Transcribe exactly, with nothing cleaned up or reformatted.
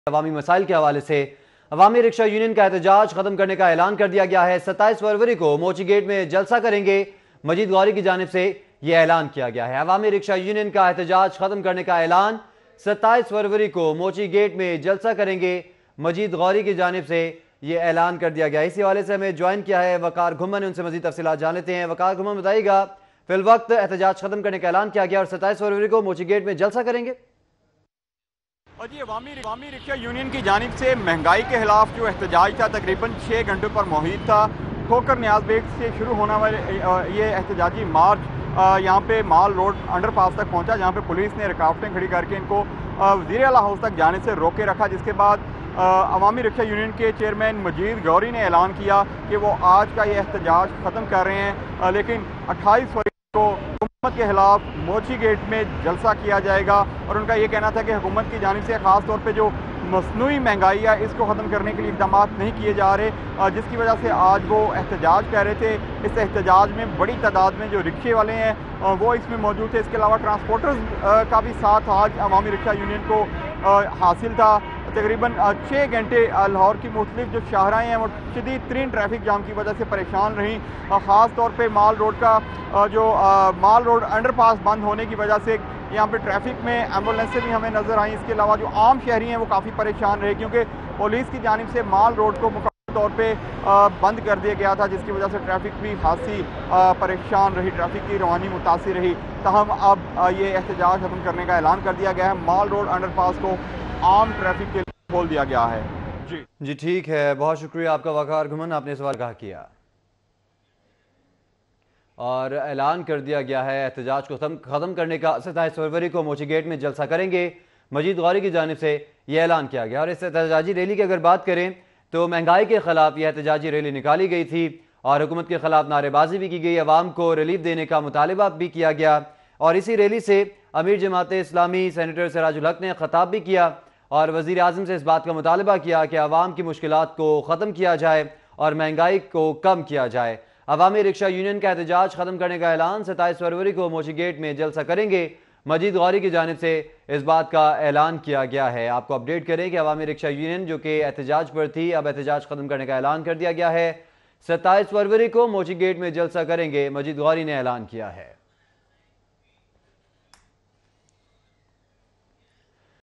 अवामी मसाइल के हवाले से अवामी रिक्शा यूनियन का एहतजाज खत्म करने का ऐलान कर दिया गया है। सत्ताईस फरवरी को मोची गेट में जलसा करेंगे। मजीद गौरी की जानिब से यह ऐलान किया गया है। अवामी रिक्शा यूनियन का एहतजाज खत्म करने का ऐलान सत्ताईस फरवरी को मोची गेट में जलसा करेंगे। मजीद गौरी की जानिब से यह ऐलान कर दिया गया। इसी हवाले से हमें ज्वाइन किया है वकार घुमन, उनसे मजीद तफसीलात जान लेते हैं। वकार घुमन, बताइएगा, फिल वक्त एहतजाज खत्म करने का ऐलान किया गया और सत्ताईस फरवरी को मोची गेट में जलसा करेंगे। और जी अवामी अवामी रिक्शा यूनियन की जानिब से महंगाई के खिलाफ जो एहतजाज था तकरीबन छः घंटों पर मुहित था। ठोकर न्याज बेग से शुरू होने वाले ये एहतजाजी मार्च यहाँ पे माल रोड अंडरपास तक पहुँचा, जहाँ पे पुलिस ने रुकावटें खड़ी करके इनको वज़ीर आला हाउस तक जाने से रोके रखा। जिसके बाद अवामी रिक्शा यूनियन के चेयरमैन मजीद गौरी ने ऐलान किया कि वो आज का ये एहतजाज ख़त्म कर रहे हैं, लेकिन अट्ठाईस फरवरी को हुकूमत के खिलाफ मोची गेट में जलसा किया जाएगा। और उनका ये कहना था कि हुकूमत की जानिब से ख़ास तौर पे जो मसनूई महंगाई है इसको ख़त्म करने के लिए इक़दाम नहीं किए जा रहे, जिसकी वजह से आज वो एहतजाज कर रहे थे। इस एहतजाज में बड़ी तादाद में जो रिक्शे वाले हैं वो इसमें मौजूद थे। इसके अलावा ट्रांसपोर्टर्स का भी साथ आज अवामी रिक्शा यूनियन को हासिल था। तकरीबन छः घंटे लाहौर की मुख्तलिफ जो शाहराएँ हैं वो शदीद तरीन ट्रैफिक जाम की वजह से परेशान रहीं। ख़ास तौर पे माल रोड का जो माल रोड अंडरपास बंद होने की वजह से यहाँ पे ट्रैफिक में एम्बुलेंस भी हमें नज़र आई। इसके अलावा जो आम शहरी हैं वो काफ़ी परेशान रहे, क्योंकि पुलिस की जानिब से माल रोड को मुकम्मल तौर पे बंद कर दिया गया था, जिसकी वजह से ट्रैफिक भी खासी परेशान रही, ट्रैफिक की रवानी मुतासिर रही। तहम अब ये एहतजाज खत्म करने का ऐलान कर दिया गया है। माल रोड अंडरपास को आम ट्रैफिक के लिए खोल दिया गया है। जी जी ठीक है, बहुत शुक्रिया आपका वकार घुमन, आपने सवाल कहा किया और ऐलान कर दिया गया है एहतजाज को ख़त्म करने का। सत्ताईस फरवरी को मोची गेट में जलसा करेंगे। मजीद गौरी की जानिब से यह ऐलान किया गया। और इस एहतजाजी रैली की अगर बात करें तो महंगाई के खिलाफ यह एहतजाजी रैली निकाली गई थी और हुकूमत के खिलाफ नारेबाजी भी की गई। अवाम को रिलीफ देने का मुतालबा भी किया गया और इसी रैली से अमीर जमात इस्लामी सेनेटर सिराजुल हक ने खिताब भी किया और वज़ीर आज़म से इस बात का मुतालबा किया कि अवाम की मुश्किलात को ख़त्म किया जाए और महंगाई को कम किया जाए। अवामी रिक्शा यूनियन का एहतजाज खत्म करने का ऐलान सत्ताईस फरवरी को मोची गेट में जलसा करेंगे। मजीद गौरी की जानिब से इस बात का ऐलान किया गया है। आपको अपडेट करें कि अवामी रिक्शा यूनियन जो कि एहतजाज पर थी, अब एहतजाज खत्म करने का ऐलान कर दिया गया है। सत्ताईस फरवरी को मोची गेट में जलसा करेंगे, मजीद गौरी ने ऐलान किया है।